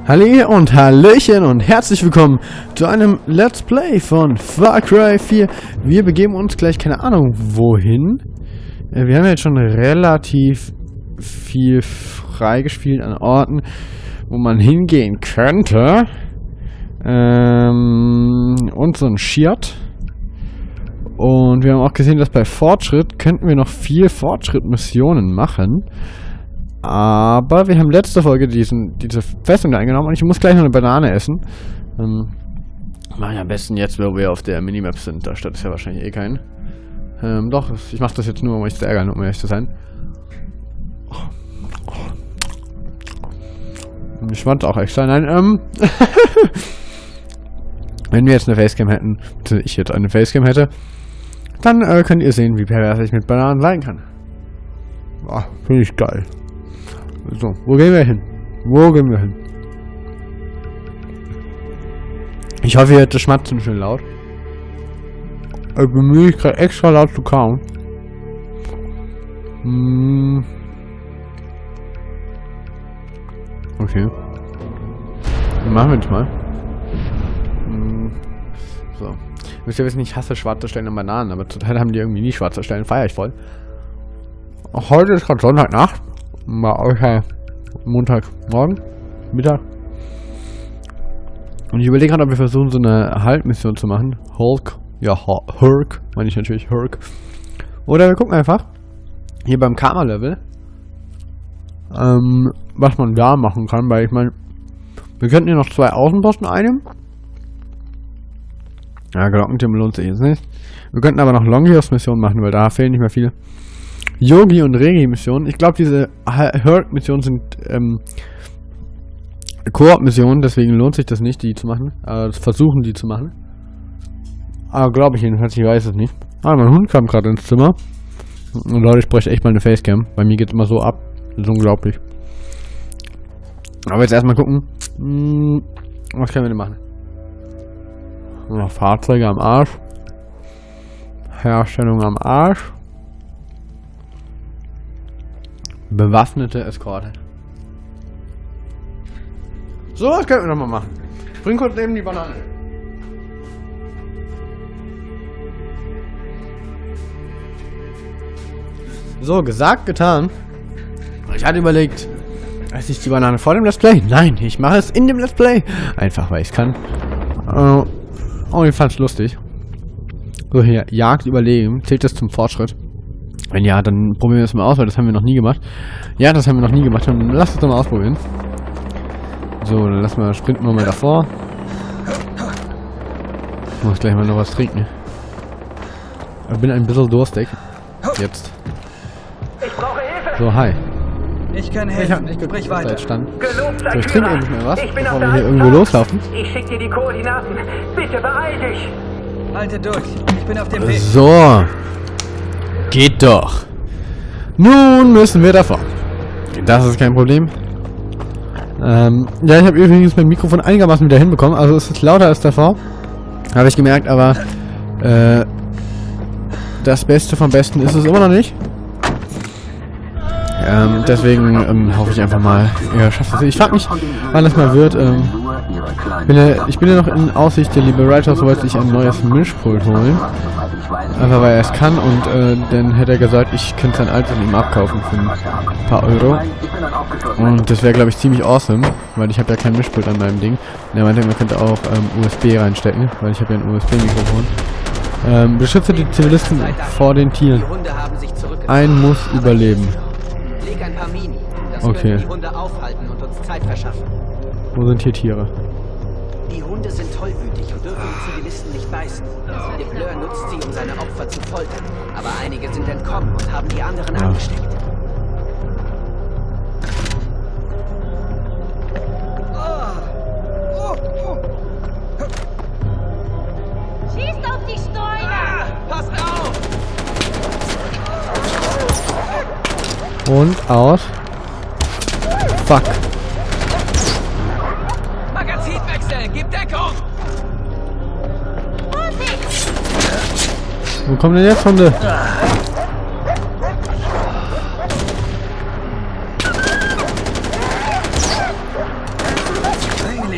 Halli und Hallöchen und herzlich willkommen zu einem Let's Play von Far Cry 4. Wir begeben uns gleich, keine Ahnung wohin. Wir haben jetzt schon relativ viel freigespielt an Orten, wo man hingehen könnte. Und so ein Shirt. Und wir haben auch gesehen, dass bei Fortschritt könnten wir noch viel Fortschritt-Missionen machen. Aber wir haben letzte Folge diese Festung da eingenommen und ich muss gleich noch eine Banane essen. Mach ich am besten jetzt, wo wir auf der Minimap sind. Da statt ist ja wahrscheinlich eh kein. Doch, ich mache das jetzt nur, um euch zu ärgern, um ehrlich zu sein. Ich fand auch echt sein. Nein, wenn wir jetzt eine Facecam hätten, beziehungsweise ich jetzt eine Facecam hätte, dann könnt ihr sehen, wie pervers ich mit Bananen sein kann. Boah, finde ich geil. So, wo gehen wir hin? Wo gehen wir hin? Ich hoffe, ihr hört das Schmatzen schön laut. Ich bemühe mich gerade extra laut zu kauen. Okay. Dann machen wir das mal. So. Wisst ihr wissen, ich hasse schwarze Stellen und Bananen, aber zurzeit haben die irgendwie nie schwarze Stellen. Feier ich voll. Auch heute ist gerade Sonntagnacht. Bei euch ja Montagmorgen, Mittag. Und ich überlege gerade, ob wir versuchen, so eine Halt-Mission zu machen. Hulk. Ja, Hulk. Meine ich natürlich Hulk. Oder wir gucken einfach hier beim Karma-Level, was man da machen kann, weil ich meine, wir könnten hier noch 2 Außenposten einnehmen. Ja, Glockentürme lohnt sich jetzt nicht. Wir könnten aber noch Longios-Missionen machen, weil da fehlen nicht mehr viele. Yogi und Regi-Missionen. Ich glaube, diese Hulk-Missionen sind Koop-Missionen, deswegen lohnt sich das nicht, die zu machen. Versuchen, die zu machen. Aber glaube ich jedenfalls, ich weiß es nicht. Ah, mein Hund kam gerade ins Zimmer. Und Leute, ich bräuchte echt mal eine Facecam. Bei mir geht es immer so ab. Das ist unglaublich. Aber jetzt erstmal gucken. Was können wir denn machen? Noch Fahrzeuge am Arsch. Herstellung am Arsch. Bewaffnete Eskorte. So, was können wir noch mal machen? Bring kurz neben die Banane. So, gesagt, getan. Ich hatte überlegt, esse ich die Banane vor dem Let's Play? Nein, ich mache es in dem Let's Play. Einfach, weil ich es kann. Oh, ich fand's lustig. So, hier, Jagd überlegen. Zählt das zum Fortschritt? Wenn ja, dann probieren wir es mal aus, weil das haben wir noch nie gemacht. Ja, das haben wir noch nie gemacht. Dann lass es doch mal ausprobieren. So, dann lassen wir, sprinten wir mal davor. Ich muss gleich mal noch was trinken. Ich bin ein bisschen durstig. Jetzt. So, hi. Ich kann helfen. Ich hab nicht geguckt, was da jetzt stand. So, ich trinke endlich mal was, bevor wir hier Alter. irgendwo loslaufen. Ich schicke dir die Koordinaten. Bitte beeil dich. Halte durch. Ich bin auf dem Weg. So. Geht doch. Nun müssen wir davon. Das ist kein Problem. Ja, ich habe übrigens mein Mikrofon einigermaßen wieder hinbekommen. Also es ist lauter als davor. Habe ich gemerkt, aber das Beste vom Besten ist es immer noch nicht. Deswegen hoffe ich einfach mal, ihr schafft es. Ich frage mich, wann das mal wird. Ich bin ja noch in Aussicht, der liebe Writer wollte sich ein neues Mischpult holen. Einfach weil er es kann und dann hätte er gesagt, ich könnte sein altes ihm abkaufen für ein paar Euro. Und das wäre, glaube ich, ziemlich awesome, weil ich habe ja kein Mischpult an meinem Ding. Und er meinte, man könnte auch USB reinstecken, weil ich habe ja ein USB-Mikrofon. Beschütze die Zivilisten vor den Tieren. Ein muss überleben. Leg ein paar Mini. Das Okay. können die Hunde aufhalten und uns Zeit verschaffen. Wo sind hier Tiere? Die Hunde sind tollwütig und dürfen die Zivilisten nicht beißen. Der Fleur nutzt sie, um seine Opfer zu foltern. Aber einige sind entkommen und haben die anderen angesteckt. Schießt auf die Stäuber! Pass auf! Und aus. Fuck. Magazinwechsel! Gib Deckung! Wo kommen denn jetzt Hunde?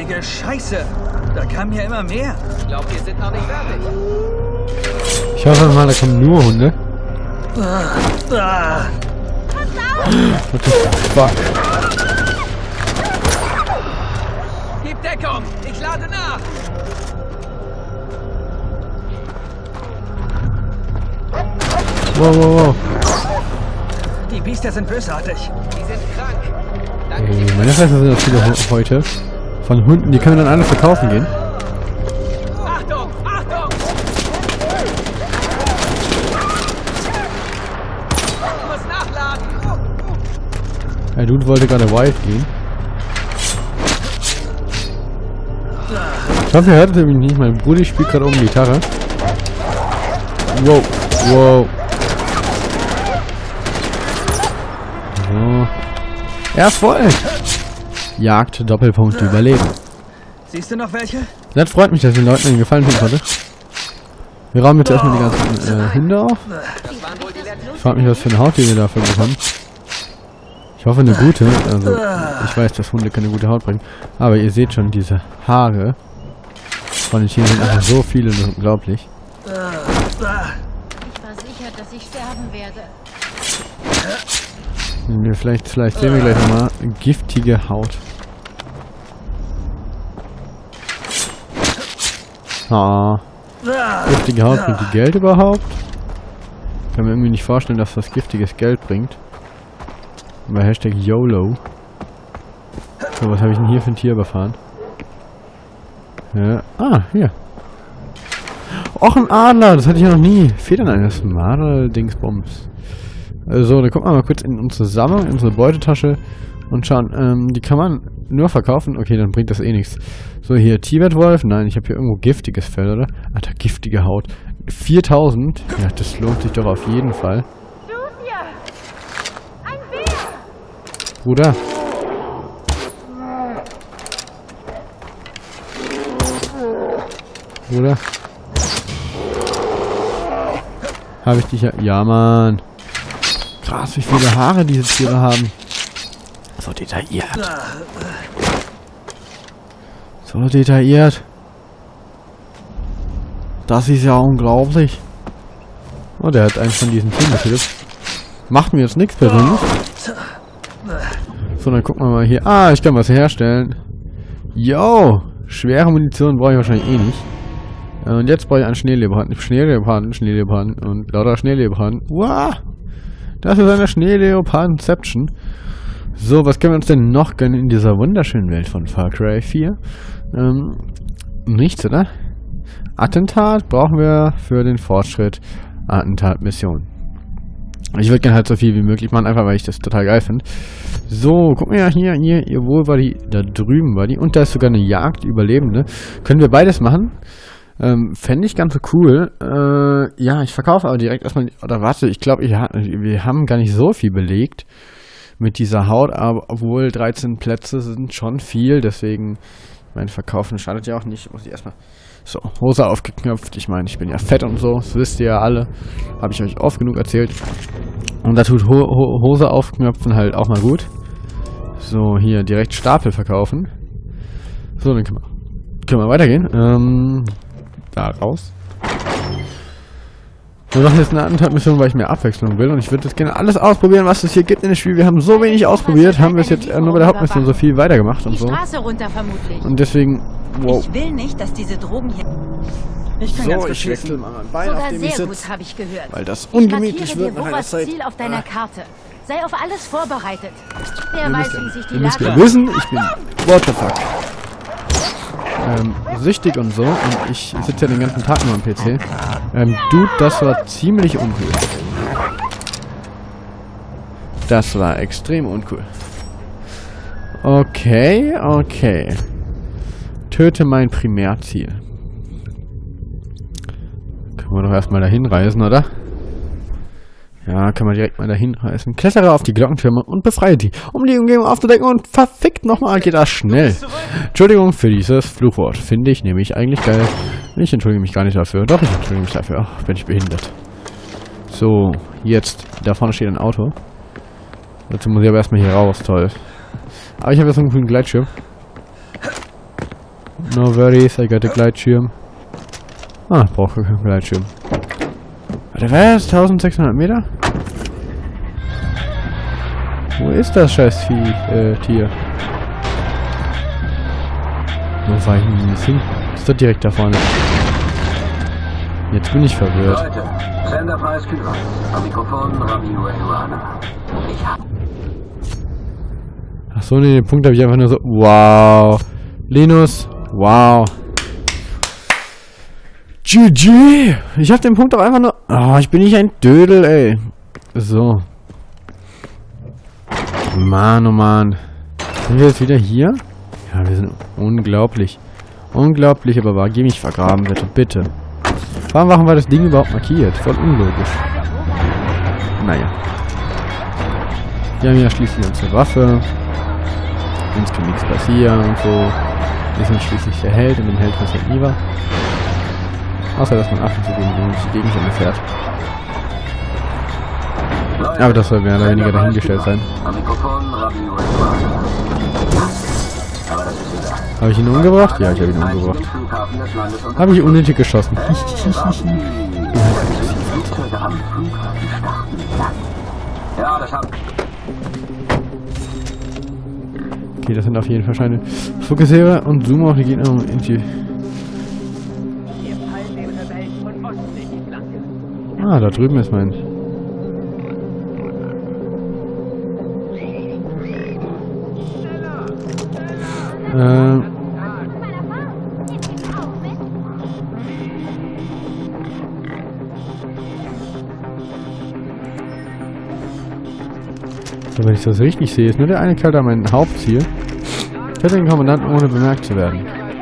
Heilige Scheiße! Da kam ja immer mehr. Ich glaube, wir sind noch nicht fertig. Ich hoffe mal, da kommen nur Hunde. Ah. What the fuck? Gib Deckung! Ich lade nach! Wow, wow, wow. Die Biester sind bösartig. Die sind krank. Danke. Meine Fresse sind das viele heute. Von Hunden, die können wir dann alle verkaufen gehen. Achtung! Achtung! Ich muss nachladen! Der Dude wollte gerade wild gehen. Ich hoffe, ihr hört es nämlich nicht. Mein Bruder spielt gerade oben Gitarre. Wow, wow. So. Er ist voll. Jagd, Doppelpunkt, Überleben. Siehst du noch welche? Das freut mich, dass den Leuten einen Gefallen tun konnte. Wir räumen jetzt erstmal die ganzen Hunde auf. Ich frage mich, was für eine Haut die wir dafür bekommen. Ich hoffe, eine gute. Also, ich weiß, dass Hunde keine gute Haut bringen. Aber ihr seht schon, diese Haare von den Tieren sind einfach so viele, das ist unglaublich. Ich war sicher, dass ich sterben werde. Vielleicht sehen wir gleich nochmal giftige Haut. Ah. Giftige Haut bringt die Geld überhaupt? Ich kann mir irgendwie nicht vorstellen, dass das giftiges Geld bringt. Bei Hashtag YOLO. So, was habe ich denn hier für ein Tier überfahren? Ja. Ah, hier. Och, ein Adler, das hatte ich ja noch nie. Federn eines Marder-Dingsbums. Also, dann gucken wir mal kurz in unsere Sammlung, in unsere Beutetasche und schauen. Die kann man nur verkaufen. Okay, dann bringt das eh nichts. So, hier, Tibet-Wolf. Nein, ich habe hier irgendwo giftiges Fell, oder? Alter, giftige Haut. 4000. Ja, das lohnt sich doch auf jeden Fall. Lucia! Ein Bär! Bruder. Bruder. Habe ich dich ja... Ja, Mann. Krass, wie viele Haare diese Tiere haben. So detailliert. So detailliert. Das ist ja unglaublich. Oh, der hat eins von diesen Tieren getötet. Macht mir jetzt nichts persönlich. So, dann gucken wir mal hier. Ah, ich kann was herstellen. Yo! Schwere Munition brauche ich wahrscheinlich eh nicht. Und jetzt brauche ich einen Schneeleoparden und lauter Schneeleoparden. Wow! Das ist eine Schneeleopardenception. So, was können wir uns denn noch gönnen in dieser wunderschönen Welt von Far Cry 4? Nichts, oder? Attentat brauchen wir für den Fortschritt. Attentat-Mission. Ich würde gerne halt so viel wie möglich machen, einfach weil ich das total geil finde. So, guck mal hier, wo war die? Da drüben war die. Und da ist sogar eine Jagd-Überlebende. Können wir beides machen? Fände ich ganz so cool. Ja, ich verkaufe aber direkt erstmal... Oder warte, ich glaube, wir haben gar nicht so viel belegt mit dieser Haut, aber obwohl 13 Plätze sind schon viel, deswegen... Mein Verkaufen schadet ja auch nicht. Muss ich erstmal... So, Hose aufgeknöpft. Ich meine, ich bin ja fett und so. Das wisst ihr ja alle. Habe ich euch oft genug erzählt. Und da tut Hose aufknöpfen halt auch mal gut. So, hier direkt Stapel verkaufen. So, dann können wir weitergehen. Da raus. Wir machen jetzt eine Attentat-Mission, weil ich mehr Abwechslung will. Und ich würde jetzt gerne alles ausprobieren, was es hier gibt in dem Spiel. Wir haben so wenig ausprobiert, haben wir es jetzt nur bei der Hauptmission so viel weitergemacht und so. Straße runter vermutlich. Und deswegen, wow. Ich will nicht, dass diese Drogen hier... Ich kann So, ganz kurz ich wechsle schließen. mal mein Bein, auf Sogar dem ich sehr sitze. gut, habe ich gehört. Weil das Ich ungemütlich markiere wird dir nach einer Wovas Zeit. Ziel auf deiner Karte. Sei auf alles vorbereitet. Wer Ihr weiß, wie sich die müsst Lage... ja wissen, ich bin... What the fuck? Süchtig und so. Und ich sitze ja den ganzen Tag nur am PC. Dude, das war ziemlich uncool. Das war extrem uncool. Okay, okay. Töte mein Primärziel. Können wir doch erstmal dahin reisen, oder? Ja, kann man direkt mal dahin reisen. Klettere auf die Glockentürme und befreie die, um die Umgebung aufzudecken und verfickt nochmal geht das schnell. Entschuldigung für dieses Fluchwort. Finde ich nämlich eigentlich geil. Ich entschuldige mich gar nicht dafür. Doch, ich entschuldige mich dafür. Ach, bin ich behindert. So, jetzt. Da vorne steht ein Auto. Dazu muss ich aber erstmal hier raus. Toll. Aber ich habe jetzt einen grünen Gleitschirm. No worries, I got a Gleitschirm. Ah, ich brauche keinen Gleitschirm. Warte, was? 1600 Meter? Wo ist das scheiß Tier? Wo war ich denn jetzt hin? Ist doch direkt da vorne. Jetzt bin ich verwirrt. Leute, Senderpreis Kyros. Am Mikrofon Ravi Uehuana. Achso, ne, den Punkt habe ich einfach nur so. Wow. Linus. Wow. GG. Ich habe den Punkt auch einfach nur. Oh, ich bin nicht ein Dödel, ey. So. Mann, oh Mann. Sind wir jetzt wieder hier? Ja, wir sind unglaublich. Unglaublich, aber war. Geh mich vergraben, bitte. Bitte. Warum machen wir das Ding überhaupt markiert? Voll unlogisch. Naja. Wir haben ja schließlich unsere Waffe. Uns kann nichts passieren und so. Wir sind schließlich der Held und dem Held passiert nie was. Außer, dass man ab und zu gegen die Gegenstände fährt. Aber das soll mehr oder weniger dahingestellt sein. Habe ich ihn umgebracht? Ja, ich habe ihn umgebracht. Habe ich unnötig geschossen. Okay, das sind auf jeden Fall Scheine. Fokussiere und zoome auf die Gegner um irgendwie. Ah, da drüben ist mein. Wenn ich das richtig sehe, ist nur der eine Kerl da mein Hauptziel. Töte den Kommandanten, ohne bemerkt zu werden.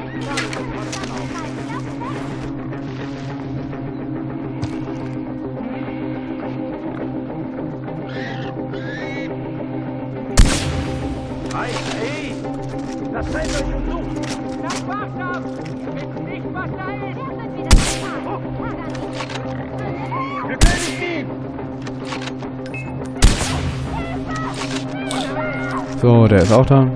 So, der ist auch da.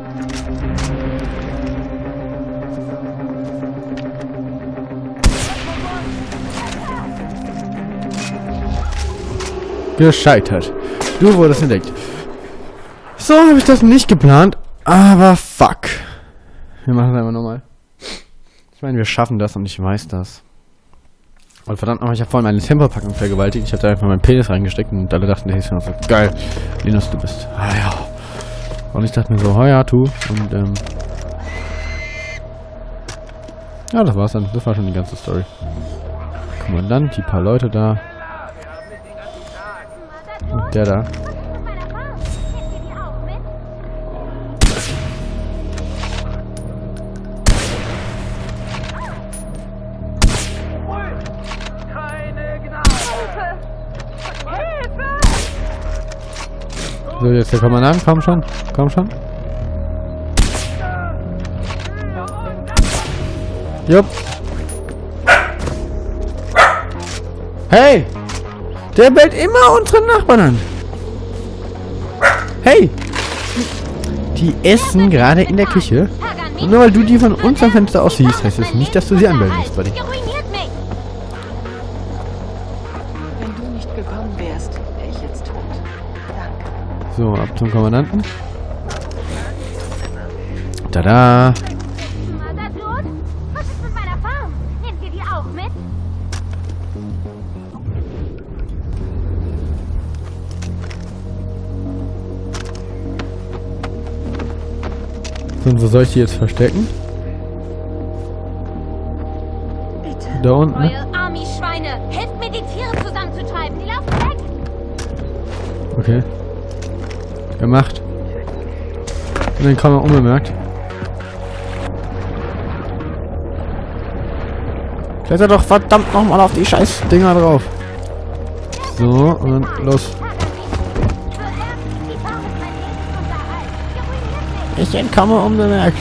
Gescheitert. Du wurdest entdeckt. So habe ich das nicht geplant, aber fuck. Wir machen es einfach nochmal. Ich meine, wir schaffen das und ich weiß das. Und verdammt nochmal, ich habe vorhin meine Tempopackung vergewaltigt. Ich habe da einfach meinen Penis reingesteckt und alle dachten, der ist noch so geil. Linus, du bist. Ah ja. Und ich dachte mir so, ja, tu. Und ja, das war's dann. Das war schon die ganze Story. Kommandant, die paar Leute da. Und der da. So, jetzt der Kommandant, komm schon, komm schon. Jupp. Hey! Der bellt immer unsere Nachbarn an. Hey! Die essen gerade in der Küche. Und nur weil du die von uns am Fenster aus siehst, heißt es nicht, dass du sie anbellen musst, Buddy. Wenn du nicht gekommen wärst, wäre ich jetzt tot. Danke. So, ab zum Kommandanten. Tada! Was ist mit meiner Farm? Nehmt ihr die auch mit? So, und wo soll ich die jetzt verstecken? Bitte. Da unten, ne? Royal Army Schweine! Helft mir, die Tiere zusammenzutreiben! Die laufen weg! Okay. Gemacht. Und dann kann man unbemerkt. Kletter doch verdammt nochmal auf die scheiß Dinger drauf. So, und dann los. Ich entkomme unbemerkt.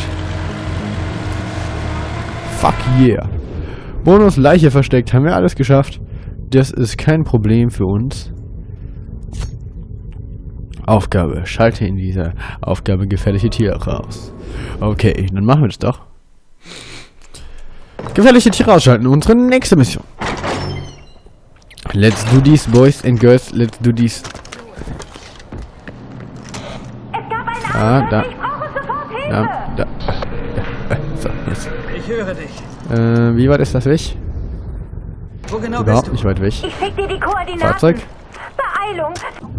Fuck yeah. Bonus Leiche versteckt. Haben wir alles geschafft. Das ist kein Problem für uns. Aufgabe. Schalte in dieser Aufgabe gefährliche Tiere raus. Okay, dann machen wir das doch. Gefährliche Tiere ausschalten. Unsere nächste Mission. Let's do this, boys and girls. Let's do this. Ah, da. Da. So, jetzt. Ich höre dich. Wie weit ist das weg? Wo genau Überhaupt bist nicht weit weg. Ich schick dir die Koordinaten. Fahrzeug. Beeilung.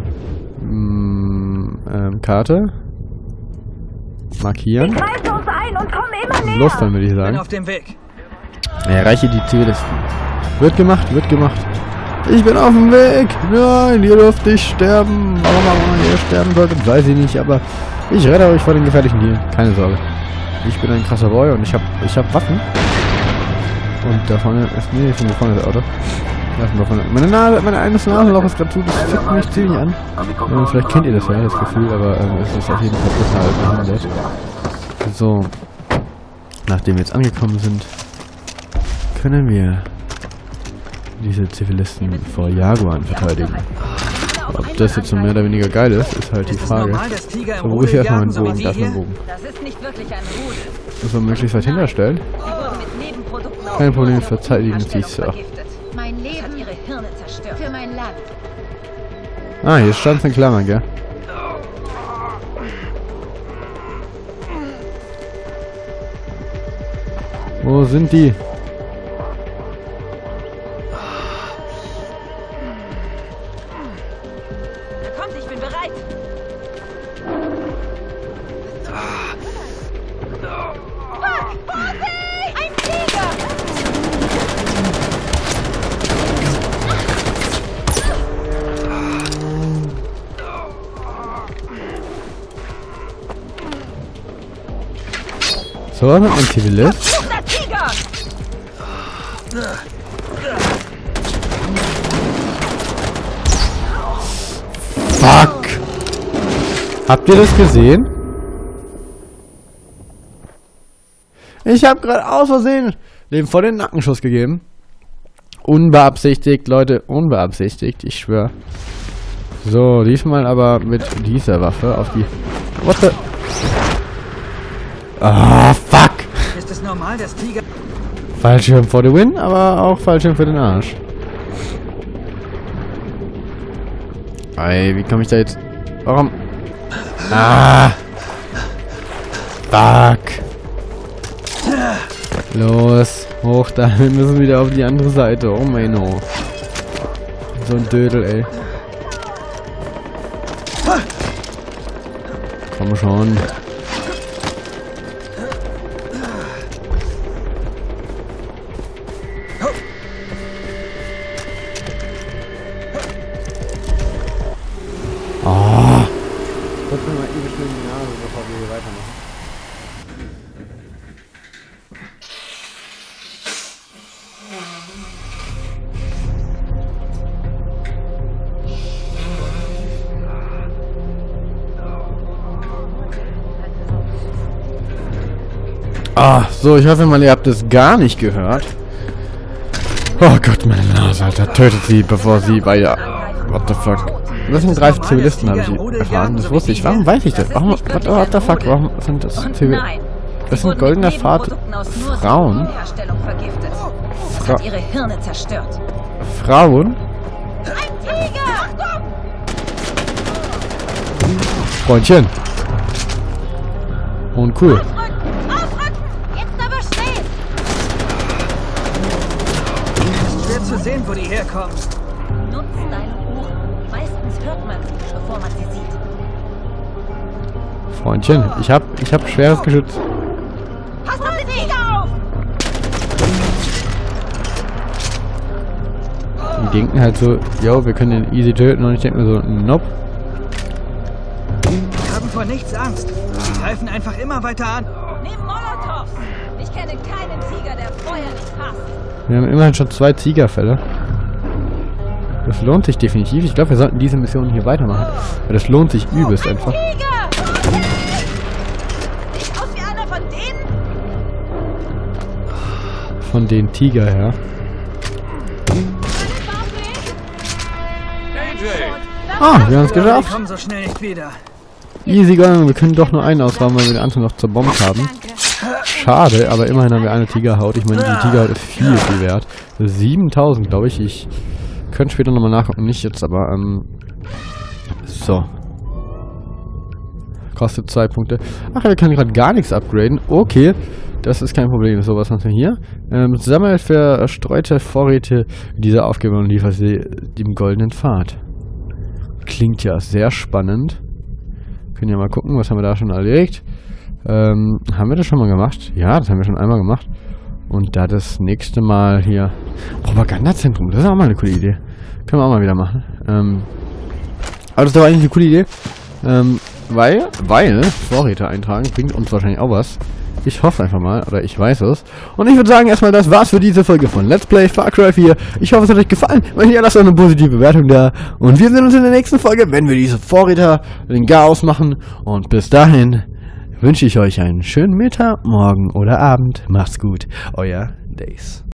Karte. Markieren. Kreise uns ein und komm immer näher. Los dann, würde ich du? Bin sagen. auf dem Weg. Erreiche die Zivilisten. Wird gemacht, wird gemacht. Ich bin auf dem Weg. Nein, ihr dürft nicht sterben. Warum auch ihr sterben solltet, weiß ich nicht, aber ich rette euch vor den gefährlichen Tieren. Keine Sorge. Ich bin ein krasser Boy und ich hab Waffen. Und da vorne ist mir jetzt vorne das Auto. Mein eines Nasenloch ist gerade zu, das fickt mich ziemlich an. Vielleicht kennt ihr das ja, das Gefühl, aber es ist auf jeden Fall total behandelt. So. Nachdem wir jetzt angekommen sind, können wir diese Zivilisten vor Jaguaren verteidigen. Ob das jetzt so mehr oder weniger geil ist, ist halt die Frage. So, wo ist hier erstmal mein Bogen? Da ist mein Bogen. Das ist nicht wirklich ein Rudel. Muss man möglichst weit hinterstellen. Sie wurden mit Nebenprodukten Kein Problem, verteidigen sie es auch. Mein Leben hat ihre Hirne zerstört. Für mein Land. Ah, hier stand es in Klammern, gell? Wo sind die? Kommt, ich bin bereit. Fuck! Ein Tiger! So, ein Zivilist. Der Tiger! Fuck! Habt ihr das gesehen? Ich habe gerade aus Versehen dem vor den Nackenschuss gegeben. Unbeabsichtigt, Leute, unbeabsichtigt, ich schwöre. So, diesmal aber mit dieser Waffe auf die... What the... Ah, fuck! Ist es normal, dass Tiger... Fallschirm for the win, aber auch Fallschirm für den Arsch. Ey, wie komme ich da jetzt... Warum... Ah! Fuck! Los, hoch da, wir müssen wieder auf die andere Seite. Oh mein Gott. So ein Dödel, ey. Komm schon. Oh. Kurz mal ewig schnell die Nase, bevor wir hier weitermachen. Ah, so, ich hoffe mal, ihr habt es gar nicht gehört. Oh Gott, meine Nase, Alter. Tötet sie, bevor sie weiter... What the fuck? Das sind 3 Zivilisten, habe ich erfahren. Das wusste ich. Warum weiß ich das? Warum... What the fuck? Warum sind das Zivilisten? Das sind goldener Frauen. Hat ihre Hirne zerstört. Frauen? Freundchen. Und cool. Schwer zu sehen, wo die herkommen. Nutzt deine Ohren. Meistens hört man sie, bevor man sie sieht. Freundchen, ich hab schweres Geschütz. Pass auf den Tiger auf! Die denken halt so, yo, wir können den easy töten, und ich denke mir so, nope. Die haben vor nichts Angst. Sie greifen einfach immer weiter an. Nimm Molotovs! Ich kenne keinen Tiger, der Feuer nicht hasst. Wir haben immerhin schon 2 Tigerfälle. Das lohnt sich definitiv. Ich glaube, wir sollten diese Mission hier weitermachen. Weil das lohnt sich übelst einfach. Tiger! Sieht aus wie einer von denen? Von den Tiger her. Ah, wir haben es Die geschafft. kommen so schnell nicht wieder. Easy going. Wir können doch nur einen ausrauben, weil wir den anderen noch zerbombt haben. schade, aber immerhin haben wir eine Tigerhaut. Ich meine, die Tigerhaut ist viel, viel wert. 7000, glaube ich. Ich könnte später nochmal nachgucken, nicht jetzt, aber so. Kostet 2 Punkte. Ach, wir können gerade gar nichts upgraden. Okay, das ist kein Problem. So, was haben wir hier? Sammelt verstreute Vorräte dieser Aufgabe und liefert sie dem goldenen Pfad. Klingt ja sehr spannend. Können ja mal gucken, was haben wir da schon erlegt. Haben wir das schon mal gemacht? Ja, das haben wir schon einmal gemacht. Und da das nächste Mal hier... Propagandazentrum, das ist auch mal eine coole Idee. Können wir auch mal wieder machen. Aber das ist doch eigentlich eine coole Idee. Weil Vorräte eintragen bringt uns wahrscheinlich auch was. Ich hoffe einfach mal, oder ich weiß es. Und ich würde sagen, erstmal, das war's für diese Folge von Let's Play Far Cry 4. Ich hoffe, es hat euch gefallen. Wenn ja, lasst doch eine positive Bewertung da. Und wir sehen uns in der nächsten Folge, wenn wir diese Vorräte, den Chaos machen. Und bis dahin wünsche ich euch einen schönen Mittag, Morgen oder Abend. Macht's gut. Euer Days.